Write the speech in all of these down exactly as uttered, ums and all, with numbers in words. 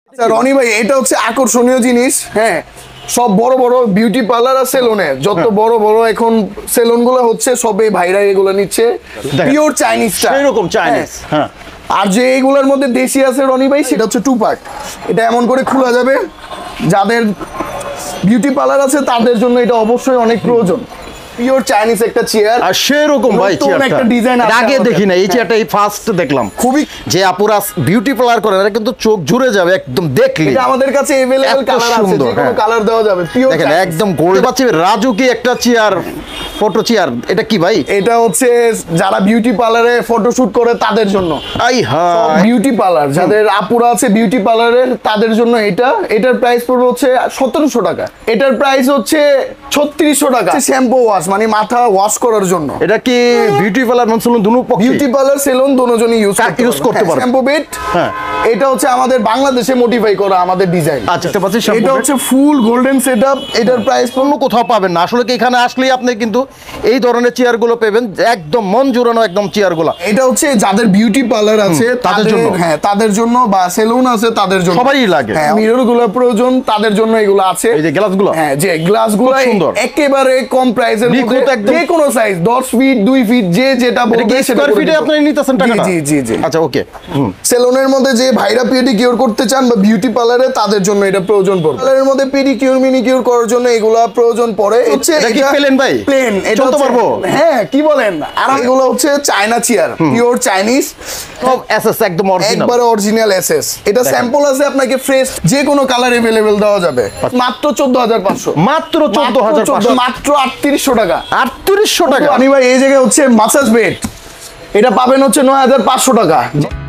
আচ্ছা রনি ভাই, এটা হচ্ছে আকর্ষণীয় জিনিস। হ্যাঁ, সব বড় বড় বিউটি পার্লার আর সেলুনে যত বড় বড় এখন সেলুন গুলো হচ্ছে, সবে ভাইরা এগুলো নিচ্ছে পিওর চাইনিজ, এরকম চাইনিজ। হ্যাঁ, আর যে এগুলোর মধ্যে দেশি আছে রনি ভাই, সেটা হচ্ছে টু পার্ট। এটা এমন করে খোলা যাবে, যাদের বিউটি পার্লার আছে তাদের জন্য এটা অবশ্যই অনেক প্রয়োজন। পিওর চাইনিজ একটা চেয়ার, আর সেরকম ভাই চেয়ারটা একটা ডিজাইন আগে দেখি না, এই চেয়ারটা এই ফার্স্ট দেখলাম। খুবই যে আপুরা বিউটি পার্লার করে এরা কিন্তু চোখ জুড়ে যাবে একদম দেখলে। এটা আমাদের কাছে अवेलेबल কালার আছে, যে কোনো কালার দেওয়া যাবে। পিওর দেখেন একদম গোল্ড পাচ্ছি। রাজু কি একটা চেয়ার, ফটো চেয়ার, এটা কি ভাই? এটা হচ্ছে যারা বিউটি পার্লারে ফটোশুট করে তাদের জন্য। আই হ্যাঁ, বিউটি পার্লার যাদের আপুরা আছে বিউটি পার্লারে তাদের জন্য এটা। এটার প্রাইস পড়বে হচ্ছে সতেরোশো টাকা। এটার প্রাইস হচ্ছে ছত্রিশশো টাকা। শ্যাম্পু ওয়াশ মানে মাথা ওয়াশ করার জন্য। এটা কি বিউটি পার্লার মানে সেলুন দুনো পক্ষে, বিউটি পার্লার সেলুন দুজনই ইউজ করতে ইউজ করতে পারে। শ্যাম্পু বেড, হ্যাঁ, এটা হচ্ছে আমাদের বাংলাদেশে মডিফাই করা আমাদের ডিজাইন। আচ্ছা, এটা হচ্ছে ফুল গোল্ডেন সেটআপ। এটার প্রাইস অন্য কোথাও পাবেন না। আসলে কি এখানে আসলেই আপনি কিন্তু এই ধরনের চেয়ার গুলো পাবেন, একদম মন জুড়ানো একদম চেয়ার গুলো। এটা হচ্ছে যাদের বিউটি পার্লার আছে তাদের জন্য, হ্যাঁ তাদের জন্য, বা সেলুন আছে তাদের জন্য, সবাই লাগে। হ্যাঁ, মিরর গুলো প্রয়োজন তাদের জন্য এগুলো আছে। এই যে গ্লাস গুলো, হ্যাঁ, যে গ্লাস গুলো একেবারে কম প্রাইসের মধ্যে, যে কোনো সাইজ দশ ফিট দুই ফিট যে যেটা বলবে স্কয়ার ফিটে আপনি নিতেছেন টাকাটা। জি জি জি। আচ্ছা, ওকে। সেলুনের মধ্যে যে ভাইরা পেডিকিউর করতে চান বা বিউটি পার্লারে তাদের জন্য এটা প্রয়োজন পড়ে। পার্লারের মধ্যে পেডিকিউর মিনিকিউর করার জন্য এগুলা প্রয়োজন পড়ে। হচ্ছে এটা কি প্লেন ভাই? প্লেন। এটা চলতে পারবো? হ্যাঁ, কি বলেন। আর এগুলো হচ্ছে চায়না চেয়ার, পিওর চাইনিজ, সব এসএস একদম অরিজিনাল, একবারে অরিজিনাল এসএস। এটা স্যাম্পল আছে, আপনাকে ফ্রেশ যে কোনো কালার अवेलेबल দেওয়া যাবে। মাত্র চোদ্দ হাজার পাঁচশো। মাত্র চোদ্দ হাজার পাঁচশো, মাত্র আটত্রিশশো টাকা। আটত্রিশশো টাকা। আমি ভাই এই জায়গায় হচ্ছে মাসাজ বেড, এটা পাবেন হচ্ছে নয় হাজার পাঁচশো টাকা।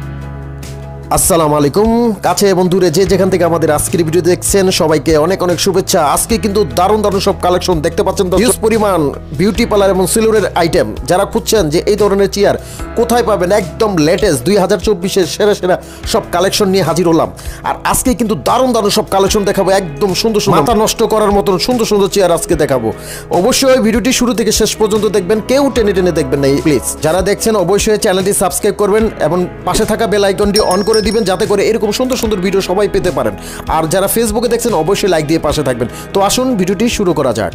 আসসালামু আলাইকুম, কাছে এবং দূরে যে যেখান থেকে আমাদের আজকের ভিডিও দেখছেন সবাইকে অনেক অনেক শুভেচ্ছা। আজকে কিন্তু দারুণ দারুণ সব কালেকশন দেখতে পাচ্ছেন, হিউজ পরিমাণ বিউটি পার্লার এবং সেলুনের আইটেম। যারা খুঁজছেন যে এই ধরনের চেয়ার কোথায় পাবেন, একদম লেটেস্ট দুই হাজার চব্বিশের সেরা সেরা সব কালেকশন নিয়ে হাজির হলাম। আর আজকে কিন্তু দারুণ দারুণ সব কালেকশন দেখাবো, একদম সুন্দর সুন্দর, মাথা নষ্ট করার মতন সুন্দর সুন্দর চেয়ার আজকে দেখাবো। অবশ্যই ভিডিওটি শুরু থেকে শেষ পর্যন্ত দেখবেন, কেউ টেনে টেনে দেখবেন না প্লিজ। যারা দেখছেন অবশ্যই চ্যানেলটি সাবস্ক্রাইব করবেন এবং পাশে থাকা বেল আইকনটি অন করে দিবেন, যাতে করে এরকম সুন্দর সুন্দর ভিডিও সবাই পেতে পারেন। আর যারা ফেসবুকে দেখছেন অবশ্যই লাইক দিয়ে পাশে থাকবেন। তো আসুন ভিডিওটি শুরু করা যাক।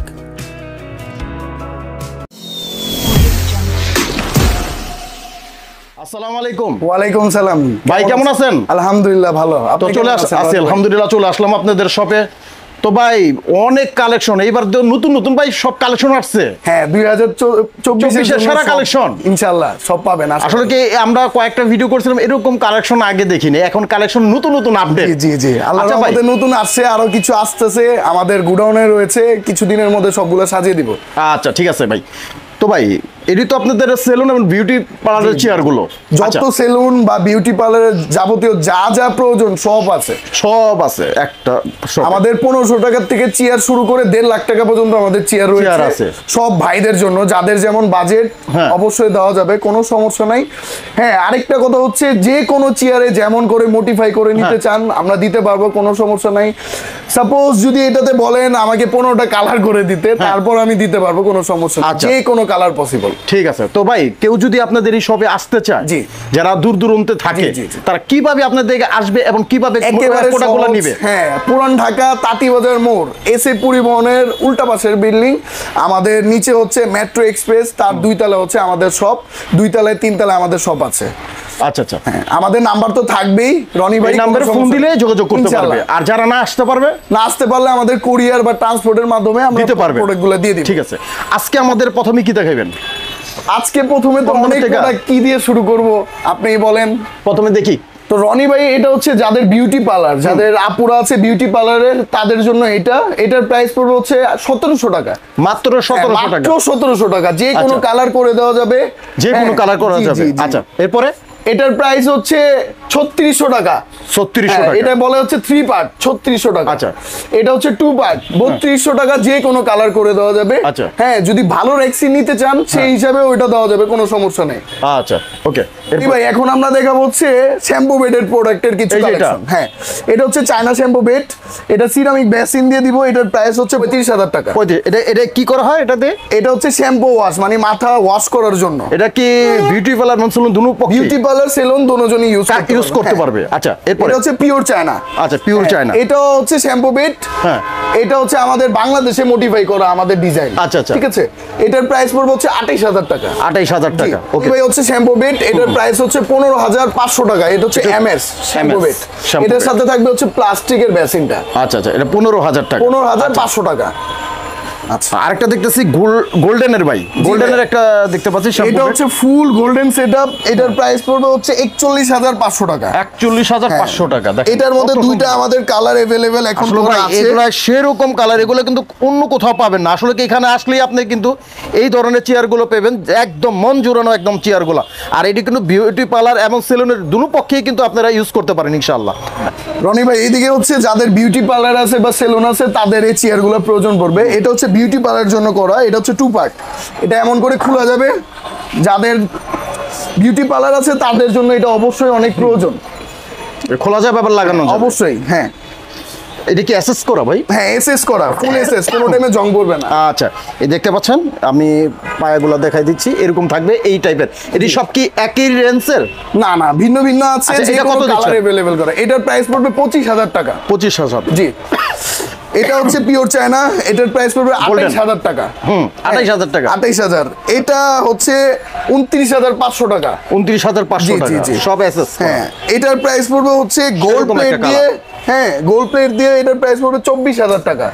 আসসালামু আলাইকুম। ওয়ালাইকুম সালাম। ভাই কেমন আছেন? আলহামদুলিল্লাহ ভালো। তো চলে আসছি, আলহামদুলিল্লাহ চলে আসলাম আপনাদের শপে। তো ভাই অনেক কালেকশন, এইবার নতুন নতুন ভাই সব কালেকশন আসছে। হ্যাঁ, দুই হাজার চব্বিশের সেরা কালেকশন ইনশাআল্লাহ সব পাবেন। আসলে কি আমরা কয়েকটা ভিডিও করছিলাম, এরকম কালেকশন আগে দেখিনি, এখন কালেকশন নতুন নতুন আপডেট। জি জি, আল্লাহর রহমতে নতুন আসছে, আরো কিছু আসতেছে। আমাদের গোডাউনে রয়েছে, কিছুদিনের মধ্যে সবগুলো সাজিয়ে দিব। আচ্ছা ঠিক আছে ভাই। তো ভাই এটি তো আপনাদের সেলুন এবং বিউটি পার্লারের চেয়ার গুলো, যত সেলুন বা বিউটি পার্লারের যাবতীয় যা যা প্রয়োজন সব আছে, সব আছে একটা। আমাদের পনেরোশো টাকার থেকে চেয়ার শুরু করে দেড় লাখ টাকা পর্যন্ত আমাদের চেয়ার রয়েছে সব ভাইদের জন্য। যাদের যেমন বাজেট অবশ্যই দেওয়া যাবে, কোনো সমস্যা নাই। হ্যাঁ, আরেকটা কথা হচ্ছে যে কোনো চেয়ারে যেমন করে মডিফাই করে নিতে চান আমরা দিতে পারবো, কোনো সমস্যা নাই। সাপোজ যদি এটাতে বলেন আমাকে পনেরোটা কালার করে দিতে, তারপর আমি দিতে পারবো, কোনো সমস্যা নেই, যে কোনো কালার পসিবল। ঠিক আছে। তো ভাই কেউ যদি আপনাদের এই শপে আসতে চায়, যারা দূর দূরান্তে থাকে, তারা কিভাবে আপনাদের দিকে আসবে এবং কিভাবে প্রোডাক্টগুলো নেবে? হ্যাঁ, পুরান ঢাকা তাঁতিবাজার মোড়, এসএ পরিবহনের উল্টা পাশের বিল্ডিং, আমাদের নিচে হচ্ছে মেট্রো এক্সপ্রেস, তার দুই তলায় হচ্ছে আমাদের শপ, দুই তলায় তিন তলায় আমাদের শপ আছে। আচ্ছা আচ্ছা, হ্যাঁ, আমাদের নাম্বার তো থাকবেই, রনি ভাই নাম্বারে ফোন দিলে যোগাযোগ করতে পারবে। আর যারা না আসতে পারবে, না আসতে পারলে আমাদের কুরিয়ার বা ট্রান্সপোর্টের মাধ্যমে আমরা প্রোডাক্টগুলো দিয়ে দিই। ঠিক আছে। আজকে আমাদের প্রথমে কি দেখাবেন? আজকে প্রথমে তো অনেক প্রোডাক্ট, কি দিয়ে শুরু করব আপনি বলেন? প্রথমে দেখি তো রনি ভাই, এটা হচ্ছে যাদের বিউটি পার্লার, যাদের আপুরা আছে বিউটি পার্লারের তাদের জন্য এটা। এটার প্রাইস পড়বে হচ্ছে সতেরোশো টাকা। মাত্র সতেরোশো টাকা। মাত্র সতেরোশো টাকা, যে কোনো কালার করে দেওয়া যাবে, যে কোনো কালার করা যাবে। আচ্ছা, এরপরে এটার প্রাইস হচ্ছে ছত্রিশশো টাকা। ছত্রিশশো টাকা, এটা বলে হচ্ছে থ্রি পার্ট, ছত্রিশশো টাকা। আচ্ছা, এটা হচ্ছে টু পার্ট, বত্রিশশো টাকা, যে কোনো কালার করে দেওয়া যাবে। আচ্ছা, হ্যাঁ, যদি ভালো রেক্সি নিতে চান সেই হিসাবে ওইটা দেওয়া যাবে, কোনো সমস্যা নেই। আচ্ছা, ওকে ভাই। এখন আমরা দেখাবো হচ্ছে শ্যাম্পু বেডের প্রোডাক্টের কিছু কালেকশন। হ্যাঁ, এটা হচ্ছে চায়না শ্যাম্পু বেড, এটা সিরামিক বেসিন দিয়ে দিব। এটার প্রাইস হচ্ছে পঁয়ত্রিশ হাজার টাকা। এটা এটা কি করা হয় এটাতে? এটা হচ্ছে শ্যাম্পু ওয়াশ মানে মাথা ওয়াশ করার জন্য। এটা কি বিউটি পার্লার মানে সেলুন দুনো পক্ষে? বিউটি পার্লার পার্লার সেলুন দুজনই ইউজ করতে ইউজ করতে পারবে। আচ্ছা এরপর এটা হচ্ছে পিওর চায়না। আচ্ছা পিওর চায়না, এটা হচ্ছে শ্যাম্পু বেড। হ্যাঁ এটা হচ্ছে আমাদের বাংলাদেশে মডিফাই করা আমাদের ডিজাইন। আচ্ছা আচ্ছা ঠিক আছে, এটার প্রাইস পড়বে হচ্ছে আঠাইশ হাজার টাকা। আঠাইশ হাজার টাকা। ওকে ভাই হচ্ছে শ্যাম্পু বেড, এটার প্রাইস হচ্ছে পনেরো হাজার পাঁচশো টাকা। এটা হচ্ছে এমএস শ্যাম্পু বেড, এটার সাথে থাকবে হচ্ছে প্লাস্টিকের বেসিনটা। আচ্ছা আচ্ছা এটা পনেরো হাজার টাকা। পনেরো হাজার পাঁচশো টাকা। আচ্ছা আরেকটা দেখতেছি গোল্ডেনের ভাই, গোল্ডেনের একটা দেখতে পাচ্ছি, এটা হচ্ছে ফুল গোল্ডেন সেটআপ। এটার প্রাইস পড়বে হচ্ছে একচল্লিশ হাজার পাঁচশো টাকা। একচল্লিশ হাজার পাঁচশো টাকা। এটার মধ্যে দুইটা আমাদের কালার अवेलेबल এখন আছে। এগুলা সেরকম কালার, এগুলো কিন্তু অন্য কোথাও পাবেন না। আসলে কি এখানে আসলেই আপনি কিন্তু এই ধরনের চেয়ারগুলো পাবেন, একদম মন জুড়ানো একদম চেয়ারগুলো। আর এটি কিন্তু বিউটি পার্লার এবং সেলুনের দুটো পক্ষেই কিন্তু আপনারা ইউজ করতে পারেন ইনশাআল্লাহ। রনি ভাই এইদিকে হচ্ছে যাদের বিউটি পার্লার আছে বা সেলুন আছে তাদের এই চেয়ারগুলো প্রয়োজন পড়বে। এটা হচ্ছে বিউটি পার্লার জন্য করা, এটা হচ্ছে টু পার্ট। এটা এমন করে খোলা যাবে, যাদের বিউটি পার্লার আছে তাদের জন্য এটা অবশ্যই অনেক প্রয়োজন। খোলা যাবে আবার লাগানো যাবে অবশ্যই। হ্যাঁ এটা কি এসএস করা ভাই? হ্যাঁ এসএস করা, ফুল এসএস, কোনো টাইমে জং পড়বে না। আচ্ছা এই দেখতে পাচ্ছেন, আমি পায়াগুলো দেখাই দিচ্ছি, এরকম থাকবে এই টাইপের। এটি সব কি একই রেঞ্জের? না না ভিন্ন ভিন্ন আছে। এটা কত কালার अवेलेबल করা, এটার প্রাইস পড়বে পঁচিশ হাজার টাকা। পঁচিশ হাজার জি। এটা হচ্ছে পিওর চায়না, এটার প্রাইস পড়বে আঠাইশ হাজার টাকা। হুম আঠাইশ হাজার টাকা। আঠাইশ হাজার। এটা হচ্ছে উনত্রিশ হাজার পাঁচশো টাকা। উনত্রিশ হাজার পাঁচশো টাকা সব এসএস। হ্যাঁ এটার প্রাইস পড়বে হচ্ছে গোল্ড প্লেট দিয়ে, হ্যাঁ গোল্ড প্লেট দিয়ে এটার প্রাইস পড়বে চব্বিশ হাজার টাকা।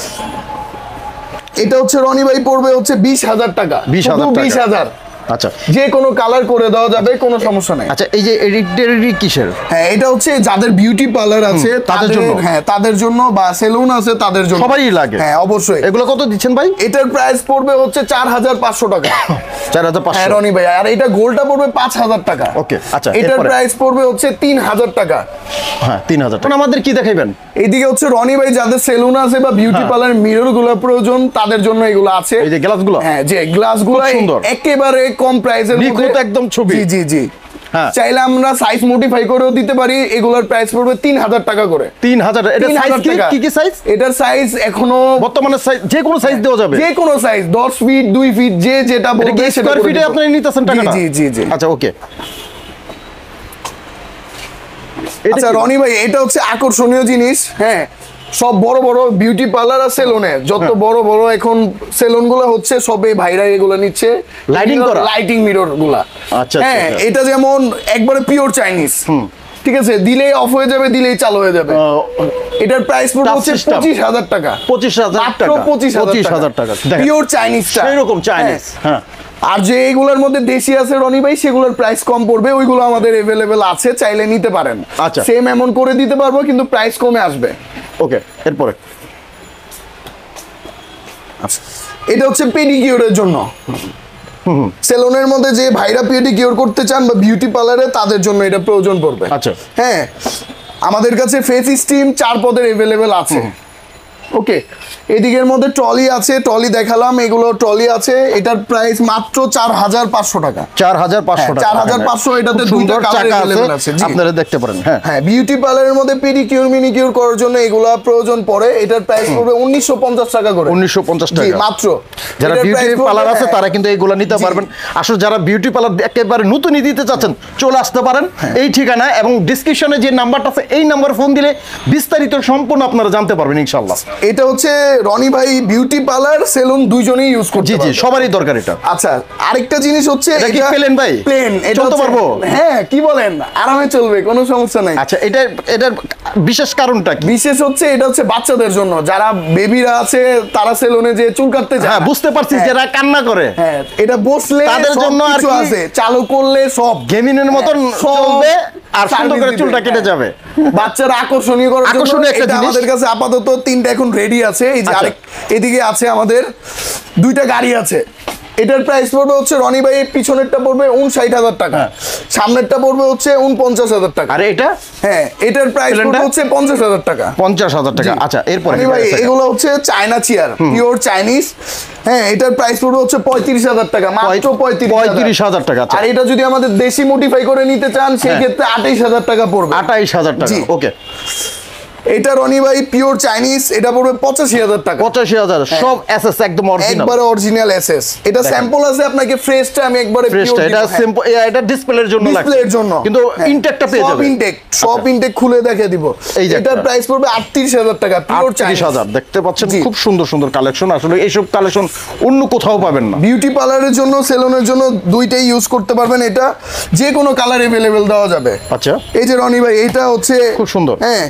এটা হচ্ছে রনি ভাই পড়বে হচ্ছে বিশ হাজার টাকা। বিশ হাজার বিশ হাজার। আচ্ছা যে কোনো কালার করে দেওয়া যাবে, কোনো সমস্যা নাই। আচ্ছা এই যে এডিটের কিসের? হ্যাঁ এটা হচ্ছে যাদের বিউটি পার্লার আছে তাদের জন্য, হ্যাঁ তাদের জন্য, বা সেলুন আছে তাদের জন্য, সবারই লাগে। হ্যাঁ অবশ্যই। এগুলো কত দিচ্ছেন ভাই? এটার প্রাইস পড়বে হচ্ছে চার হাজার পাঁচশো টাকা। চার হাজার পাঁচশো। হ্যাঁ রনি ভাই, আর এটা গোল্ডটা পড়বে পাঁচ হাজার টাকা। ওকে আচ্ছা এটার প্রাইস পড়বে হচ্ছে তিন হাজার টাকা। হ্যাঁ তিন হাজার টাকা। আমাদের কি দেখাইবেন? এইদিকে হচ্ছে রনি ভাই যাদের সেলুন আছে বা বিউটি পার্লার মিরর গুলো প্রয়োজন তাদের জন্য এগুলো আছে। এই যে গ্লাসগুলো, হ্যাঁ যে গ্লাসগুলো একেবারে কম প্রাইসের মধ্যে, একদম ছবি। জি জি জি। হ্যাঁ কি? চাইলে আমরা সাইজ মডিফাই করেও দিতে পারি। এগুলোর প্রাইস পড়বে তিন হাজার টাকা করে। তিন হাজার। এটা সাইজ কি কি সাইজ? এটার সাইজ এখনো বর্তমানে সাইজ যে কোনো সাইজ দেওয়া যাবে, যে কোনো সাইজ, দশ ফিট দুই ফিট যে যেটা বলবে সেটা স্কয়ার ফিটে আপনি নিতেছেন টাকাটা? জি জি জি। আচ্ছা ওকে। আচ্ছা রনি ভাই এটা হচ্ছে আকর্ষণীয় জিনিস। হ্যাঁ সব বড় বড় বিউটি পার্লার আর সেলুনে যত বড় বড় এখন সেলুন গুলো হচ্ছে সবে ভাইরা এগুলো নিচ্ছে, লাইটিং করা, লাইটিং মিরর গুলা। আচ্ছা হ্যাঁ এটা যেমন একবারে পিওর চাইনিজ, ঠিক আছে, দিলেই অফ হয়ে যাবে, দিলেই চালু হয়ে যাবে। এটার প্রাইস পড়বে হচ্ছে পঁচিশ হাজার টাকা। পঁচিশ হাজার টাকা। পঁচিশ হাজার টাকা পিওর চাইনিজটা, এরকম চাইনিজ। হ্যাঁ আর যে এইগুলোর মধ্যে দেশি আছে রনি ভাই সেগুলোর প্রাইস কম পড়বে, ওইগুলো আমাদের अवेलेबल আছে, চাইলে নিতে পারেন। আচ্ছা সেম এমন করে দিতে পারবো কিন্তু প্রাইস কমে আসবে। ওকে এরপরে আচ্ছা এটা হচ্ছে পেডিকিউরের জন্য। সেলুনের মধ্যে যে ভাইরা পেডিকিউর করতে চান বা বিউটি পার্লারে তাদের জন্য এটা প্রয়োজন পড়বে। আচ্ছা হ্যাঁ আমাদের কাছে ফেস স্টিম চার পদের अवेलेबल আছে। ওকে এদিকের মধ্যে ট্রলি আছে, ট্রলি দেখালাম, এগুলো ট্রলি আছে। এটার প্রাইস মাত্র চার হাজার পাঁচশো টাকা। চার হাজার পাঁচশো টাকা। চার হাজার পাঁচশো। এটাতে দুইটা কালার अवेलेबल আছে, আপনারা দেখতে পারেন। হ্যাঁ হ্যাঁ বিউটি পার্লারের মধ্যে পেডিকিউর মিনিকিউর করার জন্য এগুলা প্রয়োজন পড়ে। এটার প্রাইস পড়বে উনিশশো পঞ্চাশ টাকা করে। উনিশশো পঞ্চাশ টাকা মাত্র। যারা বিউটি পার্লার আছে তারা কিন্তু এইগুলো নিতে পারবেন। আসলে যারা বিউটি পার্লার একেবারে নতুনই দিতে চাচ্ছেন চলে আসতে পারেন এই ঠিকানা, এবং ডেসক্রিপশনে যে নাম্বারটা আছে এই নাম্বারে ফোন দিলে বিস্তারিত সম্পূর্ণ আপনারা জানতে পারবেন ইনশাআল্লাহ। এটা হচ্ছে রনি ভাই বিউটি পার্লার সেলুন দুইজনেই ইউজ করতে পারবে। জি জি সবারই দরকার এটা। আচ্ছা আরেকটা জিনিস হচ্ছে এটা কি প্লেন ভাই? প্লেন। এটা চলতে পারবো? হ্যাঁ কি বলেন, আরামে চলবে, কোনো সমস্যা নাই। আচ্ছা এটা এটার বিশেষ কারণটা কি? বিশেষ হচ্ছে এটা হচ্ছে বাচ্চাদের জন্য, যারা বেবিরা আছে তারা সেলুনে যে চুল কাটতে যায়। হ্যাঁ বুঝতে পারছি, যারা কান্না করে। হ্যাঁ এটা বসলে তাদের জন্য আর কি আছে, চালু করলে সব গেমিনের মতন চলবে আর সুন্দর করে চুলটা কেটে যাবে। বাচ্চারা আকর্ষণীয় করার জন্য আকর্ষণীয় একটা এটা জিনিস আমাদের কাছে আপাতত তিনটা এখন রেডি আছে। এই যে আরেক এদিকে আছে আমাদের দুইটা গাড়ি আছে। এটার প্রাইস পড়বে হচ্ছে রনি ভাই পিছনেরটা পড়বে উনষাট হাজার টাকা, সামনেরটা পড়বে হচ্ছে উনপঞ্চাশ হাজার টাকা। আর এটা হ্যাঁ এটার প্রাইস পড়বে হচ্ছে পঞ্চাশ হাজার টাকা। পঞ্চাশ হাজার টাকা। আচ্ছা এরপরে ভাই এগুলো হচ্ছে চায়না চেয়ার, পিওর চাইনিজ। হ্যাঁ এটার প্রাইস পড়বে হচ্ছে পঁয়ত্রিশ হাজার টাকা, মাত্র পঁয়ত্রিশ হাজার টাকা। আর এটা যদি আমাদের দেশি মডিফাই করে নিতে চান সেই ক্ষেত্রে আঠাইশ হাজার টাকা পড়বে। আঠাইশ হাজার টাকা। ওকে এটা রনি ভাই পিওর চাইনিজ, এটা পড়বে পঁচাশি হাজার টাকা। পঁচাশি হাজার সব এসএস একদম অরিজিনাল, একবারে অরিজিনাল এসএস। এটা স্যাম্পল আছে, আপনাকে ফ্রেশটা আমি একবারে ফ্রেশটা, এটা সিম্পল, এটা ডিসপ্লের জন্য লাগছে, ডিসপ্লের জন্য কিন্তু ইনটেকটা পেয়ে যাবে। সব ইনটেক, সব ইনটেক খুলে দেখিয়ে দিব। এটার প্রাইস পড়বে আটত্রিশ হাজার টাকা, পিওর চাইনিজ। আটত্রিশ হাজার দেখতে পাচ্ছেন, খুব সুন্দর সুন্দর কালেকশন। আসলে এইসব কালেকশন অন্য কোথাও পাবেন না। বিউটি পার্লারের জন্য, সেলুনের জন্য দুইটাই ইউজ করতে পারবেন। এটা যে কোনো কালার अवेलेबल দেওয়া যাবে। আচ্ছা, এই যে রনি ভাই, এটা হচ্ছে খুব সুন্দর, হ্যাঁ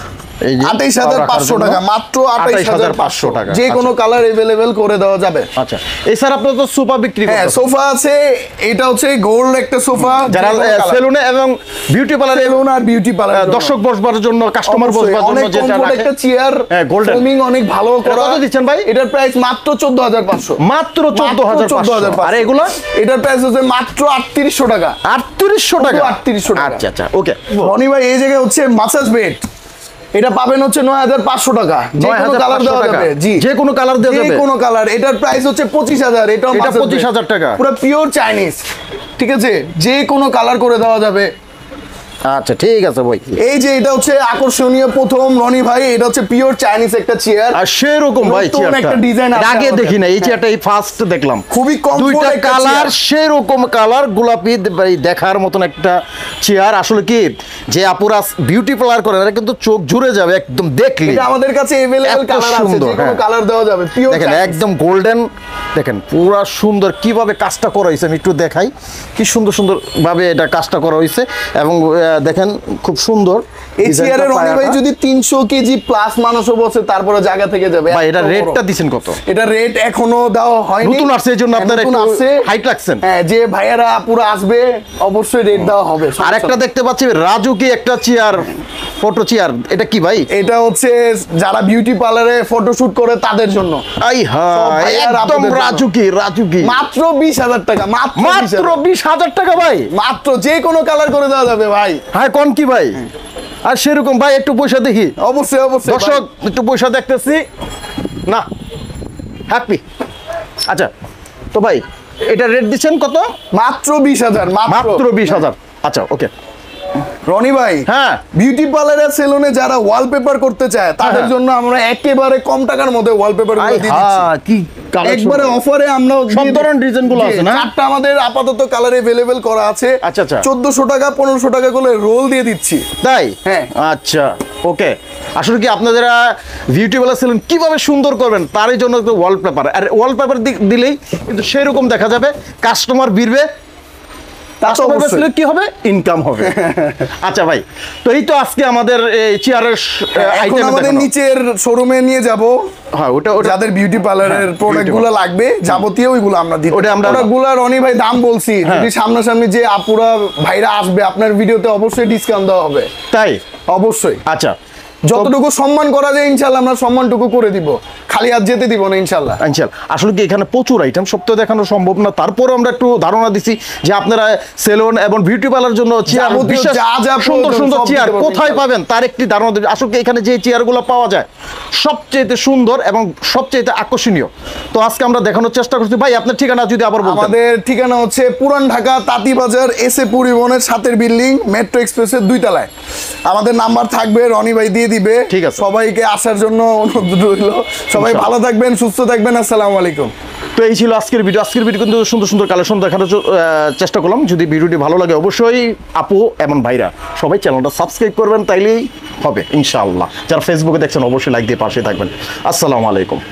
এই যে আঠাইশ হাজার পাঁচশো টাকা, মাত্র আঠাইশ হাজার পাঁচশো টাকা, যে কোনো কালার अवेलेबल করে দেওয়া যাবে। আচ্ছা, এই স্যার আপনারা তো সোফা বিক্রি করেন? হ্যাঁ, সোফা আছে। এটা হচ্ছে গোল্ড একটা সোফা, যারা সেলুনে এবং বিউটি পার্লারে, সেলুন আর বিউটি পার্লার দর্শক বসবার জন্য, কাস্টমার বসবার জন্য যেটা রাখে, একটা চেয়ার, হ্যাঁ গোল্ডেন, ফোমিং অনেক ভালো করা। কত দিচ্ছেন ভাই? এটার প্রাইস মাত্র চোদ্দ হাজার পাঁচশো, মাত্র চোদ্দ হাজার পাঁচশো। আর এগুলো, এটার প্রাইস হচ্ছে মাত্র আটত্রিশশো টাকা, আটত্রিশশো টাকা, আটত্রিশশো টাকা। আচ্ছা আচ্ছা, ওকে। রনি ভাই, এই জায়গায় হচ্ছে মাসাজ বেড, এটা পাবেন হচ্ছে নয় হাজার পাঁচশো টাকা, যে কোনো কালার দেওয়া যাবে। জি, যে কোনো কালার দেওয়া যাবে, যে কোনো কালার। এটার প্রাইস হচ্ছে পঁচিশ হাজার, এটা পঁচিশ হাজার টাকা, পুরো পিওর চাইনিজ, ঠিক আছে, যে কোনো কালার করে দেওয়া যাবে। আচ্ছা ঠিক আছে ভাই। এই যে এটা হচ্ছে আকর্ষণীয় প্রথম রনি ভাই, এটা হচ্ছে পিওর চাইনিজ একটা চেয়ার, আর সেরকম ভাই চেয়ারটা একটা ডিজাইন আগে দেখি না, এই চেয়ারটা এই ফার্স্ট দেখলাম। খুবই কম, দুইটা কালার, সেরকম কালার, গোলাপি ভাই, দেখার মতন একটা চেয়ার। আসলে কি যে আপুরা বিউটি পার্লার করে, এটা কিন্তু চোখ জুড়ে যাবে একদম দেখলে। এটা আমাদের কাছে अवेलेबल কালার আছে, যে কোনো কালার দেওয়া যাবে, পিওর দেখেন একদম গোল্ডেন। দেখেন পুরো সুন্দর কিভাবে কাজটা করা হয়েছে, আমি একটু দেখাই কি সুন্দর সুন্দর ভাবে এটা কাজটা করা হয়েছে। এবং দেখেন খুব সুন্দর এই চেয়ারের রনি ভাই যদি তিনশো কেজি প্লাস মানুষও বসে, তারপরে জায়গা থেকে যাবে। ভাই এটা রেটটা দিবেন কত? এটা রেট এখনো দেওয়া হয়নি, নতুন আসছে, এজন্য আপনারা একটু হাইট রাখছেন। হ্যাঁ, যে ভাইয়ারা পুরো আসবে অবশ্যই রেট দেওয়া হবে। আরেকটা দেখতে পাচ্ছি রাজুকি একটা চেয়ার, ফটো চেয়ার, এটা কি ভাই? এটা হচ্ছে যারা বিউটি পার্লারে ফটোশুট করে তাদের জন্য। আই হ্যাঁ, একদম রাজুকি, রাজুকি, মাত্র বিশ হাজার টাকা, মাত্র বিশ হাজার টাকা ভাই, মাত্র, যে কোনো কালার করে দেওয়া যাবে ভাই। হ্যাঁ কোন কি ভাই? আর সেরকম ভাই একটু পয়সা দেখি। অবশ্যই অবশ্যই দর্শক, একটু পয়সা দেখতেছি না, হ্যাপি। আচ্ছা তো ভাই, এটা রেট দিচ্ছেন কত? মাত্র বিশ হাজার, মাত্র বিশ হাজার। আচ্ছা ওকে রনি ভাই, হ্যাঁ বিউটি পার্লারের সেলুনে যারা ওয়ালপেপার করতে চায় তাদের জন্য আমরা একেবারে কম টাকার মধ্যে ওয়ালপেপার গুলো দিয়ে দিচ্ছি। কি একবারে অফারে আমরা সব ধরনের ডিজাইন গুলো আছে না? চারটা আমাদের আপাতত কালার अवेलेबल করা আছে। আচ্ছা আচ্ছা, চোদ্দশো টাকা পনেরোশো টাকা করে রোল দিয়ে দিচ্ছি। তাই? হ্যাঁ। আচ্ছা ওকে। আসলে কি আপনারা বিউটি পার্লার সেলুন কিভাবে সুন্দর করবেন তার জন্য একটু ওয়ালপেপার, আর ওয়ালপেপার দিলেই কিন্তু সেরকম দেখা যাবে, কাস্টমার ভিড়বে, কি হবে, ইনকাম হবে। আচ্ছা ভাই, তো এই তো আজকে আমাদের এই চেয়ারের আইটেম আমাদের নিচের শোরুমে নিয়ে যাব। হ্যাঁ, ওটা যাদের বিউটি পার্লারের প্রোডাক্টগুলো লাগবে যাবতীয় ওইগুলো আমরা দিই। ওটা আমরা প্রোডাক্টগুলো রনি ভাই দাম বলছি, যদি সামনাসামনি যে আপুরা ভাইরা আসবে আপনার ভিডিওতে অবশ্যই ডিসকাউন্ট দেওয়া হবে। তাই? অবশ্যই। আচ্ছা, যতটুকু সম্মান করা যায় ইনশাআল্লাহ আমরা সম্মানটুকু করে দিব, খালি হাত যেতে দিব না ইনশাআল্লাহ। ইনশাআল্লাহ। আসলে কি এখানে প্রচুর আইটেম, সব তো দেখানো সম্ভব না, তারপরে আমরা একটু ধারণা দিছি যে আপনারা সেলুন এবং বিউটি পার্লার জন্য চেয়ার, বিশেষ সুন্দর সুন্দর চেয়ার কোথায় পাবেন তার একটি ধারণা দিই। আসলে কি এখানে যে চেয়ারগুলো পাওয়া যায় সবচেয়ে সুন্দর এবং সবচেয়ে আকর্ষণীয়, তো আজকে আমরা দেখানোর চেষ্টা করছি। ভাই আপনার ঠিকানা যদি আবার বলতেন। আমাদের ঠিকানা হচ্ছে পুরান ঢাকা তাঁতিবাজার এসএ পরিবহনের সাথের বিল্ডিং, মেট্রো এক্সপ্রেসের দুই তলায়। আমাদের নাম্বার থাকবে, রনি ভাই দিয়ে দিবে। ঠিক আছে, সবাইকে আসার জন্য অনুরোধ রইল। সবাই ভালো থাকবেন, সুস্থ থাকবেন, আসসালামু আলাইকুম। তো এই ছিল আজকের ভিডিও। আজকের ভিডিও কিন্তু সুন্দর সুন্দর কালেকশন দেখানোর চেষ্টা করলাম। যদি ভিডিওটি ভালো লাগে অবশ্যই আপু এবং ভাইরা সবাই চ্যানেলটা সাবস্ক্রাইব করবেন, তাইলেই হবে ইনশাআল্লাহ। যারা ফেসবুকে দেখছেন অবশ্যই লাইক দিয়ে পাশে থাকবেন। আসসালামু আলাইকুম।